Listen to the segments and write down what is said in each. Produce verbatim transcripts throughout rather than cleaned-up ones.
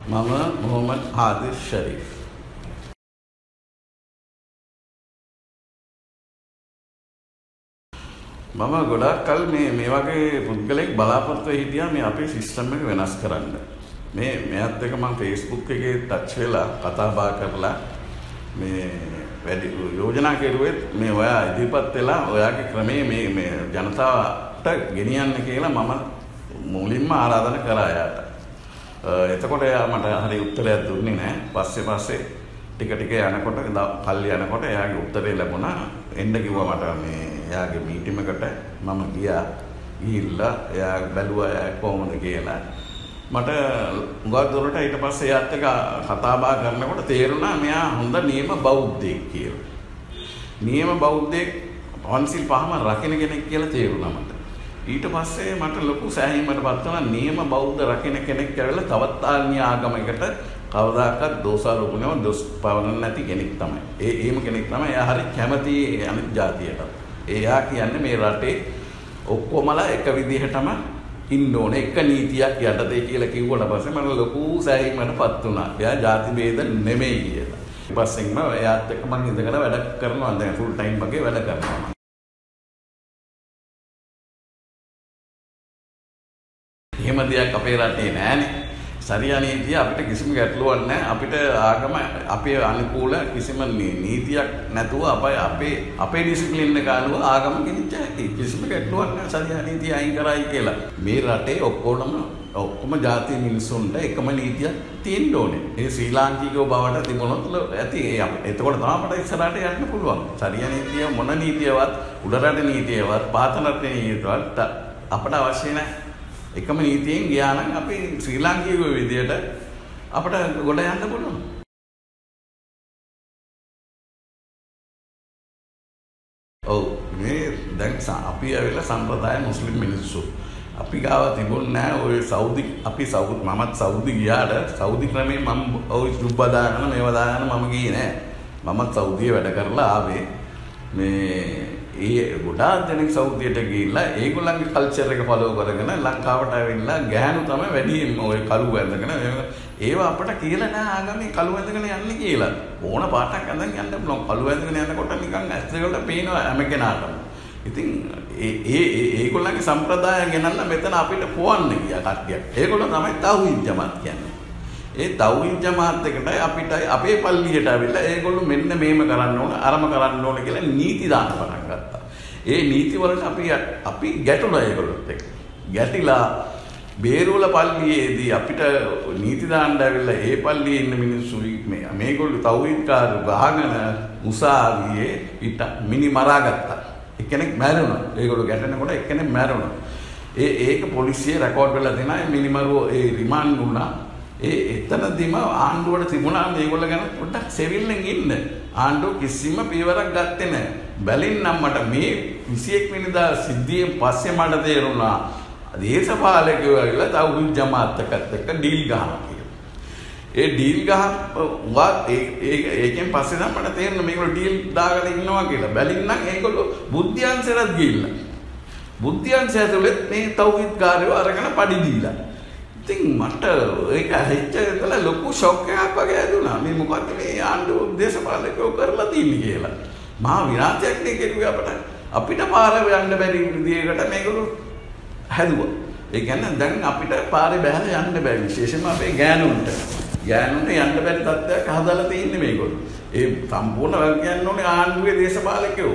මම මොහොමඩ් ආදිල් ශරීෆ්. මම ගොඩක් කල් මේ මේ වගේ පුද්ගලෙක් බලාපොරොත්තු හිටියා මේ අපේ සිස්ටම් එක වෙනස් කරන්න. මේ මෙයත් එක මම Facebook එකේ ටච් වෙලා කතා බහ කරලා මේ වැඩි යෝජනා කෙරුවෙත් මේ ඔයා ඉදිරිපත් වෙලා ඔයාගේ ක්‍රමයේ මේ මේ ජනතාවට ගෙනියන්න කියලා මම මුලින්ම ආරාධනා කරා යාට. එතකොට එයා මට හරි උත්තරයක් දුන්නේ නැහැ. පස්සේ පස්සේ ටික ටික යනකොට කල්ලි යනකොට එයාගේ උත්තරේ ලැබුණා. එන්න කිව්වා මට මේ එයාගේ මීටින් එකට මම ගියා. ගිහිල්ලා එයා බැලුවා එයා කොහොමද කියලා. මට උගත් දොරට ඊට පස්සේ එයාත් එක්ක කතා බහ කරනකොට තේරුණා මෙයා හොඳ නියම බෞද්ධයෙක් කියලා. නියම බෞද්ධයෙක් පන්සිල් පහම රකින්න කෙනෙක් කියලා තේරුණා මට. ඊට පස්සේ මට ලොකු සෑහීමකටපත් වුණා නියම බෞද්ධ රකින්න කෙනෙක් කියලා තවත් ආත්මීය ආගමයකට කවදාකවත් දෝෂාරෝපණයව දොස් පවරන්න නැති කෙනෙක් තමයි. ඒ එහෙම කෙනෙක් තමයි එයා හරි කැමති අනිත් ජාතියට. එයා කියන්නේ මේ රටේ ඔක්කොමලා එක විදිහටම ඉන්න ඕනේ එක නීතියක් යටතේ කියලා කිව්වට පස්සේ මම ලොකු සෑහීමකටපත් වුණා. එයා ජාති ભેද නෙමෙයි කියලා. ඊපස්සෙන්ම එයාත් එක්ක මම ඉඳගෙන වැඩ කරනවා. දැන් ෆුල් ටයිම් වගේ වැඩ කරනවා. එහෙම දෙයක් අපේ රටේ නෑනේ. සරියා නීතිය අපිට කිසිම ගැටලුවක් නැහැ. අපිට ආගම අපේ අනුකූල කිසිම නීතියක් නැතුව අපේ අපේ අපේ ඩිසිප්ලින් එක අනුව ආගම ගෙනිච්ච හැකි. කිසිම ගැටලුවක් නැහැ සරියා නීතිය අයින් කරයි කියලා. මේ රටේ ඔක්කොම ඔක්කොම ජාති මිනිස්සුන්ට එකම නීතියක් තියෙන්න ඕනේ. ඒ ශ්‍රී ලාංකිකව බවට තිබුණොත් ඇති. එතකොට තමයි අපිට ඉස්සරහට යන්න පුළුවන්. සරියා නීතිය මොන නීතියවත් උඩරට නීතියවත් පාතනට නීතියවත් අපට අවශ්‍ය නැහැ. එකම නීතියෙන් ගියා නම් අපි ශ්‍රී ලාංකික විදියට අපිට ගොඩ යන්න පුළුවන්. ඔව් මේ දැන් අපි ඇවිල්ලා සම්ප්‍රදාය මුස්ලිම් මිනිස්සු. අපි ගාව තිබුණ නැහැ ඔය සෞදි අපි සෞදි මමත් සෞදි ගියාට සෞදි ක්‍රමේ මම ඔය ජුබ්බ දාගෙන මේව දාගෙන මම ගියේ නෑ. මමත් සෞදියේ වැඩ කරලා ආවේ. මේ ඒ ගොඩාක් දෙනෙක් සෞදියට ගිහිල්ලා ඒගොල්ලන්ගේ කල්චර් එක ෆලෝ කරගෙන ලංකාවට ඇවිල්ලා ගෑනු තමයි වැඩිම ඔය කළු ඇඳගෙන ඒව අපිට කියලා නෑ ආගමේ කළු ඇඳගෙන යන්නේ කියලා. ඕන පාටක් ඇඳන් යන්න පුළුවන්. කළු ඇඳගෙන යනකොට නිකන් ඇස් දෙකට පේනවා හැම කෙනාටම. ඉතින් ඒ ඒ ඒගොල්ලන්ගේ සම්ප්‍රදාය ගෙනල්ලා මෙතන අපිට පොවන්න ගියා කට්ටියක්. ඒගොල්ලෝ තමයි තව්හීද් ජමාත් කියන්නේ. ඒ තව්හීද් ජමාත් එකට අපිට අපේ පල්ලියට ඇවිල්ලා ඒගොල්ලෝ මෙන්න මේම කරන්න ඕන අරම කරන්න ඕන කියලා නීති දාන්න පටන් ගත්තා. ඒ නීති වලට අපි අපි ගැටුණා ඒගොල්ලොත් එක්ක. ගැටිලා බේරුවල පල්ලියේදී අපිට නීති දාන්න ඇවිල්ලා ඒ පල්ලියේ ඉන්න මිනිස්සු මේ මේගොල්ලෝ තව්හීද් කාර්ය ගහගෙන උසාවියේ පිට මිනි මරාගත්තා. එක්කෙනෙක් මැරුණා. ඒගොල්ලෝ ගැටෙනකොට එක්කෙනෙක් මැරුණා. ඒ ඒක පොලිසිය රෙකෝඩ් කරලා දෙනවා. ඒ මිනිමරුව ඒ රිමාන්ඩ් වුණා. ඒ එතනදිම ආණ්ඩුවට තිබුණා මේගොල්ලෝ ගැන පොඩ්ඩක් සෙවිල්ලෙන් ඉන්න. ආණ්ඩුව කිසිම පියවරක් ගත්තේ නැහැ. බැලින්නම් මට මේ විසිඑක් වෙනිදා සිද්ධියෙන් පස්සේ මට තේරුණා දේශපාලකයෝ ඇවිල්ලා තව්හීද් ජමාත් එක්කත් එක්ක ඩීල් ගහනවා කියලා. ඒ ඩීල් ගහවා ඒකෙන් පස්සේ නම් මට තේරුණා මේගොල්ලෝ ඩීල් දාගෙන ඉන්නවා කියලා. බැලින්නම් ඒගොල්ලෝ බුද්ධ්‍යංශයට ගිහිල්ලා. බුද්ධ්‍යංශය ඇතුළේ මේ තව්හීද් කාර්යව අරගෙන පඩි දීලා. ඉතින් මට ඒක හිච්චකල ලොකු ෂොක් එකක් වගේ ඇදුණා. මේ මොකද්ද මේ ආණ්ඩුව දේශපාලකයෝ කරලා තියෙන්නේ කියලා. මහා විනාශයක් නේ කෙරුවේ අපට. අපිට පාරේ යන්න බැරි විදියකට මේගොල්ලෝ හැදුවා. ඒ කියන්නේ දැන් අපිට පාරේ බැහැලා යන්න බැරි විශේෂයෙන්ම අපේ ගෑනුන්ට. ගෑනුන්ට යන්න බැරි තත්ත්වයක් හදලා තියෙන්නේ මේගොල්ලෝ. ඒ සම්පූර්ණ වැල් කියන්න ඕනේ ආණ්ඩුවේ දේශපාලකයෝ.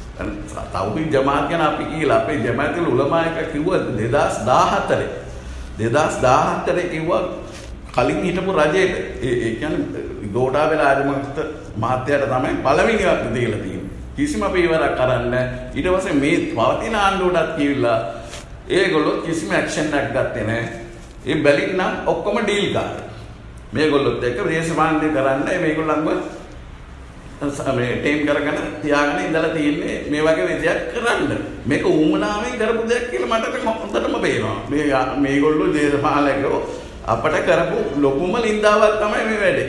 තව්හීද් ජමාත් ගැන අපි කියලා අපේ ජමාතුල් උලමා එක කිව්වා දෙදාස් දාහතරේ. දෙදාස් දාහතරේ කිව්වා කලින් හිටපු රජයට ඒ ඒ කියන්නේ ගෝඨාභය රාජපක්ෂ මහත්තයාට තමයි පළවෙනිවක් දීලා තියෙන්නේ. කිසිම පියවරක් කරන්න ඊට පස්සේ මේ පවතින ආණ්ඩුවටත් කිව්ලා ඒගොල්ලෝ කිසිම ඇක්ෂන් එකක් ගත්තේ නැහැ. ඒ බැලින් නම් ඔක්කොම ඩීල් ගත්තා. මේගොල්ලොත් එක්ක දේශපාලනය කරන්න මේගොල්ලන්ව මේ ටීම් කරගෙන තියාගෙන ඉඳලා තියෙන්නේ මේ වගේ විදියක් කරන්න. මේක උමනාවෙන් කරපු දෙයක් කියලා මට හොඳටම පේනවා. මේ මේගොල්ලෝ දේශපාලකයෝ අපට කරපු ලොකුම නින්දාවක් තමයි මේ වැඩේ.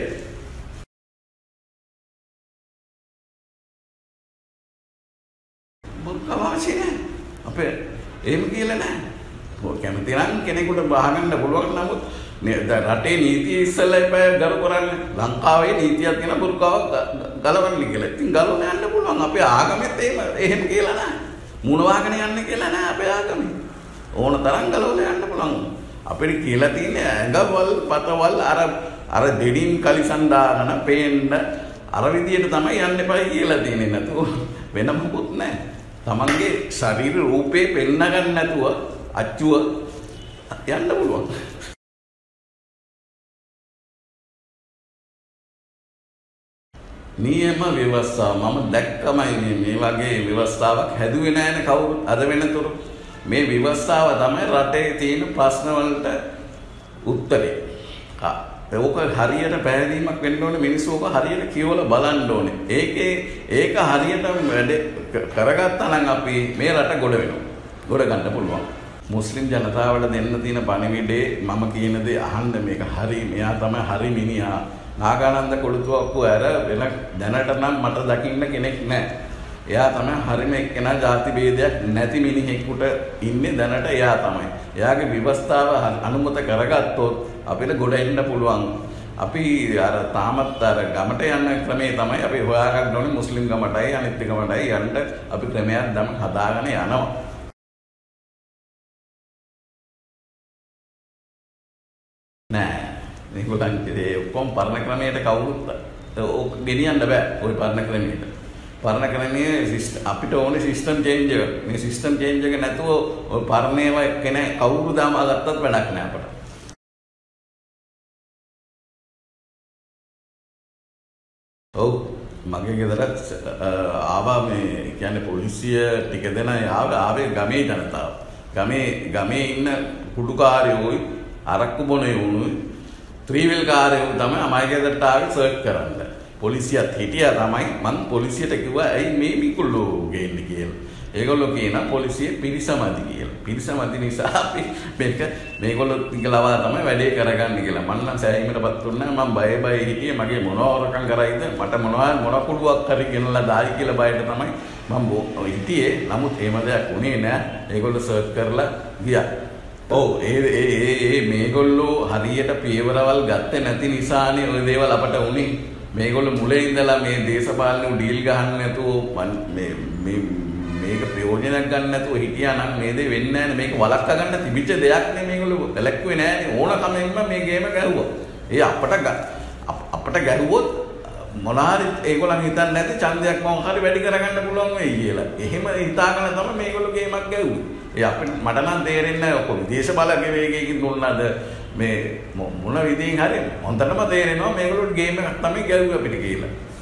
මොකවාසි නෑ. අපේ එහෙම කියලා නෑ. කැමති නම් කෙනෙකුට බහගන්න පුළුවන්. නමුත් රටේ නීතිය ඉස්සෙල්ලා එපා ගරු කරන්නේ. ලංකාවේ නීතියක් තියෙන බුර්කාවක් ගලවන්න කියලා. ඉතින් ගලවන්න යන්න පුළුවන්. අපේ ආගමෙත් එහෙම එහෙම කියලා නැහැ. මුණ වාගෙන යන්න කියලා නැහැ අපේ ආගමේ. ඕන තරම් ගලවලා යන්න පුළුවන්. අපිට කියලා තියෙන්නේ ඇඟවල් පතවල් අර අර දෙඩින් කලිසම් දාගෙන පේන්න අර විදියට තමයි යන්න එපා කියලා තියෙන්නේ. නැතුව වෙන මොකුත් නැහැ. තමන්ගේ ශරීර රූපේ පෙන්න ගන්න නැතුව අච්චුව යන්න පුළුවන්. නියම ව්‍යවස්ථාව මම දැක්කමයි මේ වගේ ව්‍යවස්ථාවක් හැදුවේ නැහැනේ කවුරුත් අද වෙනතුරු. මේ ව්‍යවස්ථාව තමයි රටේ තියෙන ප්‍රශ්න වලට උත්තරේ. ඒක හරියට පැහැදීමක් වෙන්න ඕනේ. මිනිස්සු ඔක හරියට කියවලා බලන්න ඕනේ. ඒකේ ඒක හරියට වැඩ කරගත්තා නම් අපි මේ රට ගොඩ වෙනවා. ගොඩ ගන්න පුළුවන්. මුස්ලිම් ජනතාවට දෙන්න තියෙන පණිවිඩේ මම කියන දේ අහන්න මේක හරි. මෙයා තමයි හරි මිනිහා. නාගානන්ද කොළුතුවක්කු ඇර වෙන දැනට නම් මට දකින්න කෙනෙක් නැහැ. එයා තමයි හරිම එක්කෙනා ಜಾති ભેදයක් නැති මිනිහෙකුට ඉන්නේ දැනට එයා තමයි. එයාගේ ව්‍යවස්ථාව අනුමත කරගත්තොත් අපිට ගොඩ එන්න පුළුවන්. අපි අර තාමත් අර ගමට යන ක්‍රමේ තමයි අපි හොයාගන්න ඕනේ. මුස්ලිම් ගමටයි අනිත් ගමටයි යන්න අපි ක්‍රමයක් දම හදාගෙන යනවා. නෑ මේගොල්ලන්ගේ ඔක්කොම පරණ ක්‍රමයට කවුරුත් ඕක ගෙනියන්න බෑ. ওই පරණ ක්‍රමයට. පරණ ක්‍රමයේ අපිට ඕනේ සිස්ටම් චේන්ජ් එක. මේ සිස්ටම් චේන්ජ් එක නැතුව ඔය පරණේව කෙනෙක් කවුරු දාම ගත්තත් වැඩක් නෑ අපට. ඔව් මගේ ගෙදර ආවා මේ කියන්නේ පොලිසිය ටික දෙනා ආවේ ආවේ ගමේ ජනතාව. ගමේ ගමේ ඉන්න කුඩුකාරයෝයි අරක්කු බොනේ වුණුයි ත්‍රිවිල් කාර්යෝ තමයි මගේ ගෙදරට ආවේ සර්ච් කරන්න. පොලිසියත් හිටියා තමයි. මං පොලිසියට කිව්වා ඇයි මේ මිකුල්ලෝ ගේන්නේ කියලා. ඒගොල්ලෝ කියනවා පොලිසිය පිරිසමදි කියලා. පිරිසමදි නිසා අපි මේක මේගොල්ලෝ ඉංගලවා තමයි වැඩේ කරගන්නේ කියලා. මං නම් සෑහීමටපත් වුණා. මං බය බය හිටියේ මගේ මොනවරකම් කරයිද මට මොනවා මොන කුඩුවක් හරි ගෙනලා දායි කියලා බයට තමයි මං හිටියේ. නමුත් එහෙම දෙයක් උනේ නෑ. ඒගොල්ලෝ සර්ච් කරලා ගියා. ඔව් ඒ ඒ ඒ මේගොල්ලෝ හරියට පියවරවල් ගත්තේ නැති නිසානේ ওই දේවල් අපට උනේ. මේගොල්ලෝ මුලින් ඉඳලා මේ දේශපාලන ඩීල් ගහන්න නැතුව මේ මේ මේක ප්‍රයෝජනයක් ගන්න නැතුව හිටියා නම් මේ දේ වෙන්නේ නැහැ නේ. මේක වළක්වා ගන්න තිබිච්ච දෙයක් නේ. මේගොල්ලෝ වැළැක්ුවේ නැහැ නේ. ඕනකමෙන්ම මේ ගේම ගැහුවා. ඒ අපට අපට ගැහුවොත් මොනාරි ඒගොල්ලන් හිතන්නේ නැති ඡන්දයක් මම හරි වැඩි කරගන්න පුළුවන් වෙයි කියලා. එහෙම හිතාගෙන තමයි මේගොල්ලෝ ගේමක් ගැහුවේ. ඒ අපිට මට නම් තේරෙන්නේ නැහැ ඔක්කොම විදේශ බලගේ වේගයකින් දුන්නාද මේ මොන විදිහින් හරි හොඳටම තේරෙනවා මේගොල්ලෝ ගේම් එකක් තමයි ගැහුවේ අපිට කියලා.